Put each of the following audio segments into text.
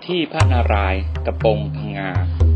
ที่พระนารายณ์กระโปงพังงา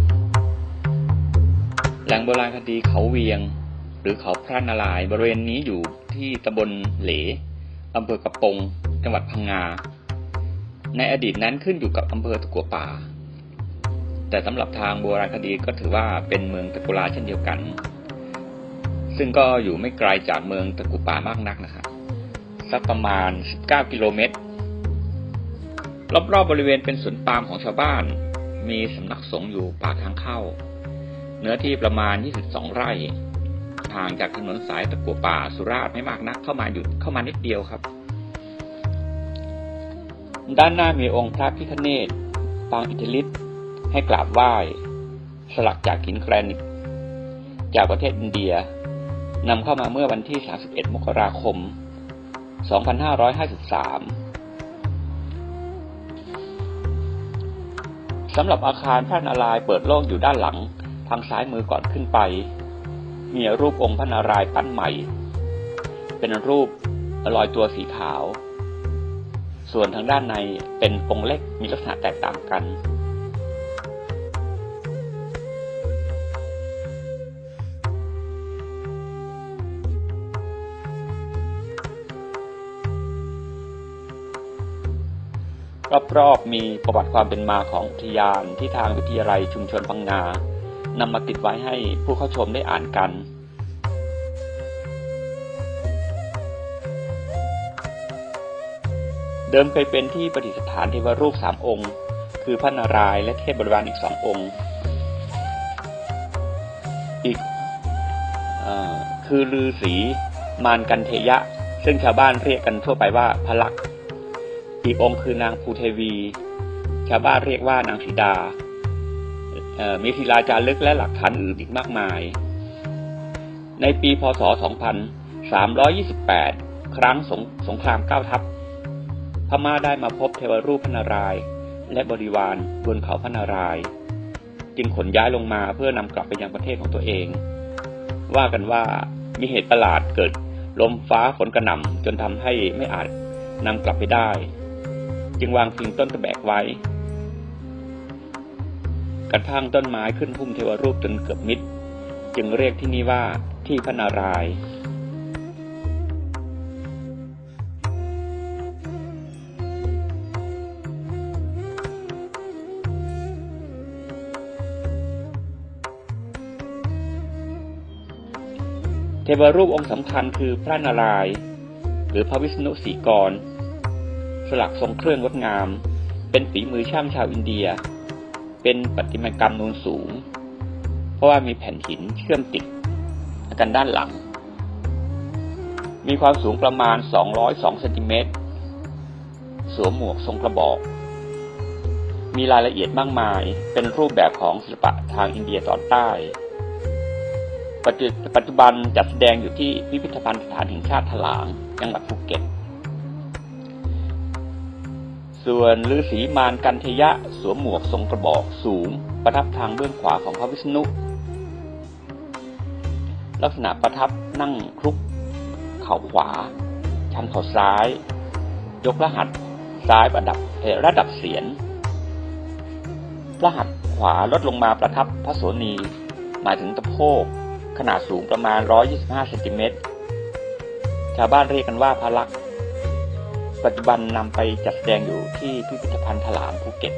แหล่งโบราณคดีเขาเวียงหรือเขาพระนารายณ์บริเวณนี้อยู่ที่ตำบลเหลอำเภอกระโปงจังหวัดพังงาในอดีตนั้นขึ้นอยู่กับอำเภอตะกั่วป่าแต่สำหรับทางโบราณคดีก็ถือว่าเป็นเมืองตะกุลาเช่นเดียวกันซึ่งก็อยู่ไม่ไกลจากเมืองตะกั่วป่ามากนักนะครับสักประมาณ19กิโลเมตรรอบๆบริเวณเป็นสวนปาล์มของชาวบ้านมีสำนักสงฆ์อยู่ปากทางเข้าเนื้อที่ประมาณ22ไร่ห่างจากถนนสายตะกั่วป่าสุราษฎร์ไม่มากนักเข้ามานิดเดียวครับด้านหน้ามีองค์พระพิฆเนศปางอิทธิฤทธิ์ให้กราบไหว้สลักจากหินแกรนิตจากประเทศอินเดียนำเข้ามาเมื่อวันที่31มกราคม2553สำหรับอาคารพระนารายณ์เปิดโล่งอยู่ด้านหลังทางซ้ายมือก่อนขึ้นไปมีรูปองค์พระนารายณ์ปั้นใหม่เป็นรูปลอยตัวสีขาวส่วนทางด้านในเป็นองค์เล็กมีลักษณะแตกต่างกันรอบๆมีประวัติความเป็นมาของอุทยานที่ทางวิทยาลัยชุมชนพังงานำมาติดไว้ให้ผู้เข้าชมได้อ่านกันเดิมเคยเป็นที่ประดิษฐานเทวรูป3องค์คือพระนารายณ์และเทพบริวารอีก2องค์อีกคือฤาษีมารกันเทยะซึ่งชาวบ้านเรียกกันทั่วไปว่าพระลักษณ์อีกองค์คือนางภูเทวีชาวบ้านเรียกว่านางสีดามีศิลาจารึกและหลักฐานอื่นอีกมากมายในปีพ.ศ. 2328ครั้งสงคราม9ทัพพม่าได้มาพบเทวรูปพระนารายณ์และบริวารบนเขาพระนารายณ์จึงขนย้ายลงมาเพื่อนำกลับไปยังประเทศของตัวเองว่ากันว่ามีเหตุประหลาดเกิดลมฟ้าฝนกระหน่ำจนทำให้ไม่อาจนำกลับไปได้จึงวางพิงต้นตะแบกไว้กระทั่งต้นไม้ขึ้นพุ่มเทวรูปจนเกือบมิดจึงเรียกที่นี่ว่าที่พระนารายณ์เทวรูปองค์สำคัญคือพระนารายณ์หรือพระวิษณุสีกรสลักทรงเครื่องงดงามเป็นฝีมือช่างชาวอินเดียเป็นประติมากรรมนูนสูงเพราะว่ามีแผ่นหินเชื่อมติดกันด้านหลังมีความสูงประมาณ202เซนติเมตรสวมหมวกทรงกระบอกมีรายละเอียดมากมายเป็นรูปแบบของศิลปะทางอินเดียตอนใต้ปัจจุบันจัดแสดงอยู่ที่พิพิธภัณฑ์สถานแห่งชาติถลางจังหวัดภูเก็ตส่วนฤาษีมารกันเทยะสวมหมวกทรงกระบอกสูงประทับทางเบื้องขวาของพระวิษณุลักษณะประทับนั่งคลุกเข่าขวาชันเข่าซ้ายยกพระหัตถ์ซ้ายระดับเศียรพระหัตถ์ขวาลดลงมาประทับพระโสนีหมายถึงตะโพกขนาดสูงประมาณ125เซนติเมตรชาวบ้านเรียกกันว่าพระลักษณ์ปัจจุบันนำไปจัดแสดงอยู่ที่พิพิธภัณฑ์ถลางภูเก็ต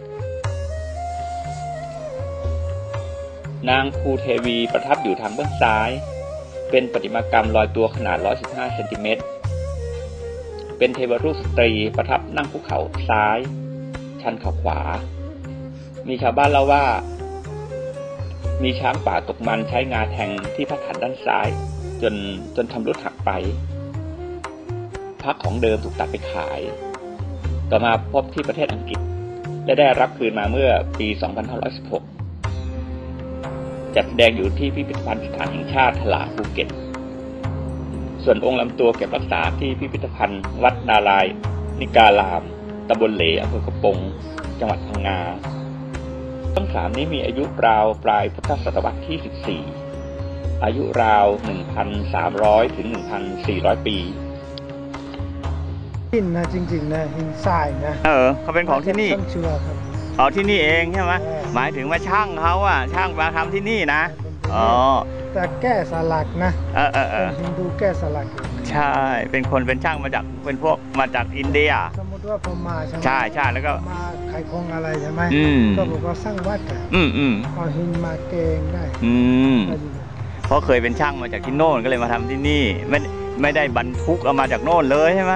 นางภูเทวีประทับอยู่ทางเบื้องซ้ายเป็นประติมากรรมลอยตัวขนาด115เซนติเมตรเป็นเทวรูปสตรีประทับนั่งคุกเข่าซ้ายชันเข่าขวามีชาวบ้านเล่าว่ามีช้างป่าตกมันใช้งาแทงที่พระขันด้านซ้ายจนชำรุดหักไปพระของเดิมถูกตัดไปขายต่อมาพบที่ประเทศอังกฤษและได้รับคืนมาเมื่อปี2516จัดแสดงอยู่ที่พิพิธภัณฑ์สถานแห่งชาติถลางภูเก็ตส่วนองค์ลำตัวเก็บรักษาที่พิพิธภัณฑ์วัดนารายณิการามตำบลเหลอำเภอกระโปงจังหวัดพังงาทั้ง3นี้มีอายุราวปลายพุทธศตวรรษที่14อายุราว 1,300 ถึง 1,400 ปีหินนะจริงๆนะหินทรายนะเขาเป็นของที่นี่ต้นเชื่อครับอ๋อที่นี่เองใช่ไหมเออหมายถึงว่าช่างเขาอะช่างมาทำที่นี่นะอ๋อแต่แก้สลักนะเป็นฮินดูแก้สลักอยู่ใช่เป็นช่างมาจากเป็นพวกมาจากอินเดียสมมติว่าพม่าใช่ไหมใช่แล้วก็มาไขคงอะไรใช่ไหมอืมก็บอกว่าสร้างวัดอะอืมเอาหินมาเกงได้ ก็ดีเพราะเคยเป็นช่างมาจากที่โน่นก็เลยมาทำที่นี่ไม่ได้บรรทุกเอามาจากโน่นเลยใช่ไหม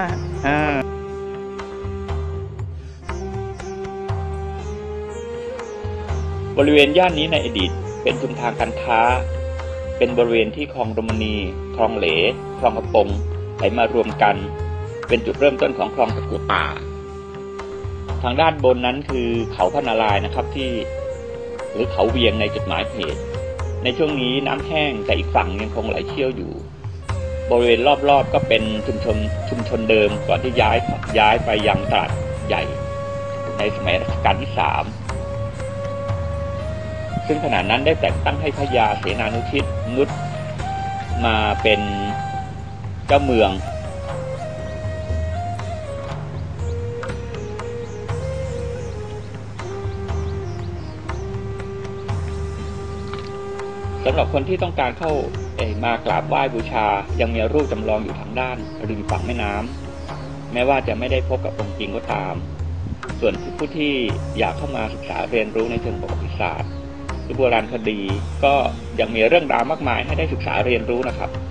บริเวณย่านนี้ในอดีตเป็นชุมทางการค้าเป็นบริเวณที่คลองรมณีคลองเหลคลองกระปงไหลมารวมกันเป็นจุดเริ่มต้นของคลองตะกั่วป่าทางด้านบนนั้นคือเขาพระนารายณ์นะครับที่หรือเขาเวียงในจุดหมายเหตุในช่วงนี้น้ำแห้งแต่อีกฝั่งยังคงไหลเชี่ยวอยู่บริเวณรอบๆก็เป็นชุมชนเดิมก่อนที่ย้ายไปยังตลาดใหญ่ในสมัยรัชกาลที่3ซึ่งขณะนั้นได้แต่งตั้งให้พระยาเสนานุชิตนุชมาเป็นเจ้าเมืองสำหรับคนที่ต้องการเข้ามากราบไหว้บูชายังมีรูปจำลองอยู่ทางด้านริมฝั่งแม่น้ำแม้ว่าจะไม่ได้พบกับองค์จริงก็ตามส่วนผู้ที่อยากเข้ามาศึกษาเรียนรู้ในเชิงประวัติศาสตร์หรือโบราณคดีก็ยังมีเรื่องราวมากมายให้ได้ศึกษาเรียนรู้นะครับ